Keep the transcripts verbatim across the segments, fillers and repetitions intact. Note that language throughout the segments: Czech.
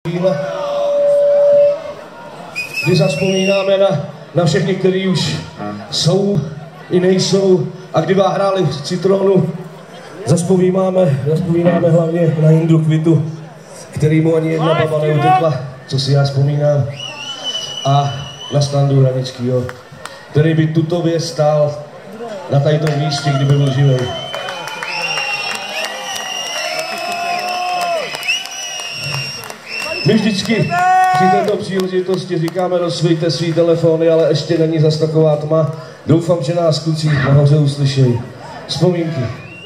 Kdy zazpomínáme na, na všechny, kteří už jsou i nejsou, a kdy vám hráli v Citronu, zazpomínáme, zazpomínáme hlavně na Jindru Kvitu, kterýmu ani jedna baba neutekla, co si já vzpomínám, a na Standu Hranickýho, který by tutově stál na tadytom místě, kdyby byl živý. My vždycky při této příležitosti říkáme, rozsvíjte svý telefony, ale ještě není zas taková tma. Doufám, že nás kluci nahoře uslyšejí. Vzpomínky.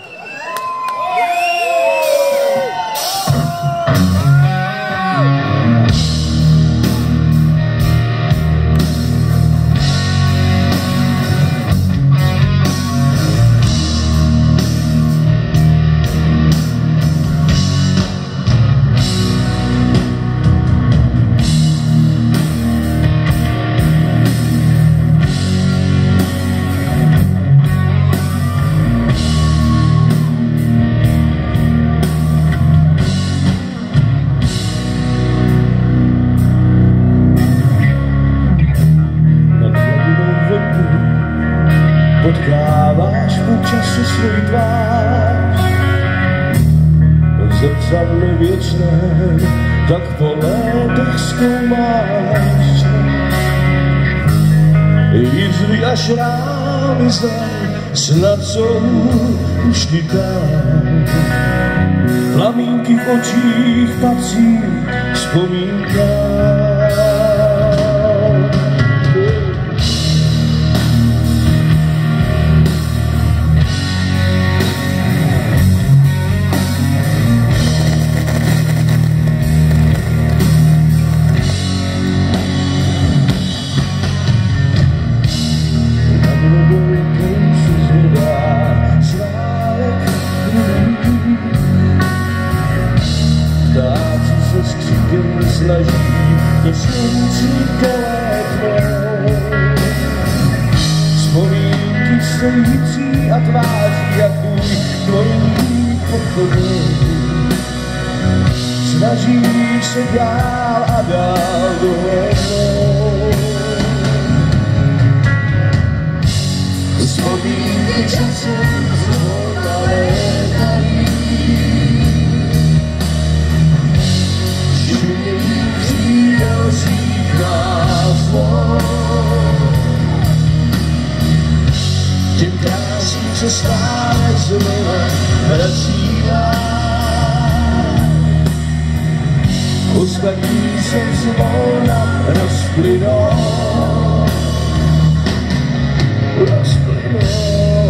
Potkáváš po času svůj tvář, v zrcadle věčné, tak po létech zkoumáš. Jizvy a šrámy znám, snad jsou už ty tam. Plamínky v očích patří vzpomínkám. Snaží do slunci polétnout. Vzpomínky stojící a tváří a tvůj dvojník pochodou. Snaží se dál a dál dohlednout. Vzpomínky časem zvolna létají. Tím krásný se stále znova vracívá. Ostatní se zvolna rozplynou. Rozplynou.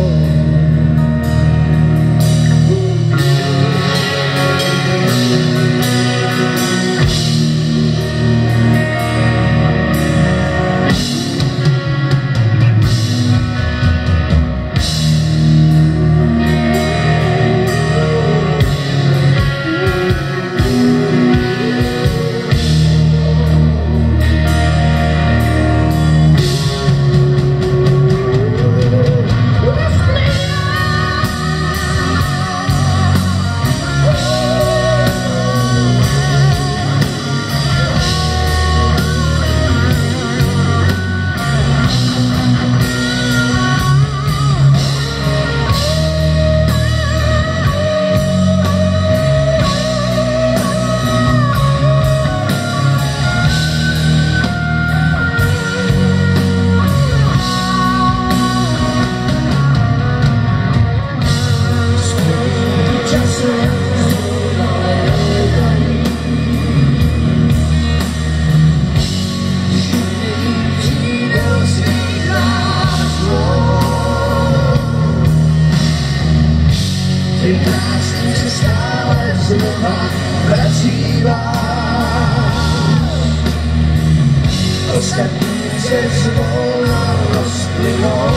Ostatní se zvolna rozplynou.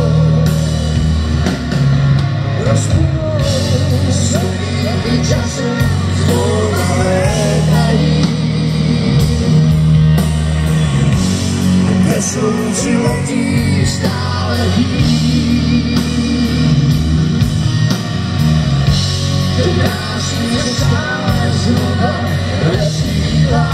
Rozplynou. Vzpomínky časem zvolna létají. Ve slunci letí stále ví. To krásný se stále znova rozpívá.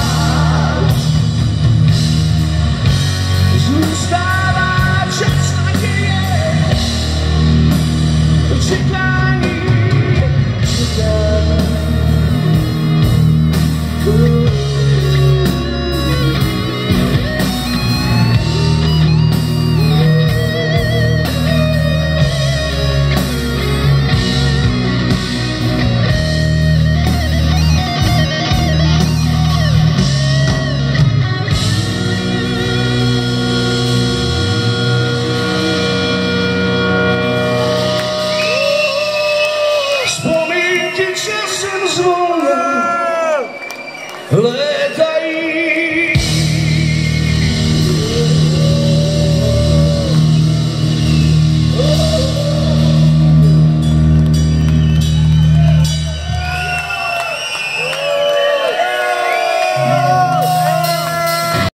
Létají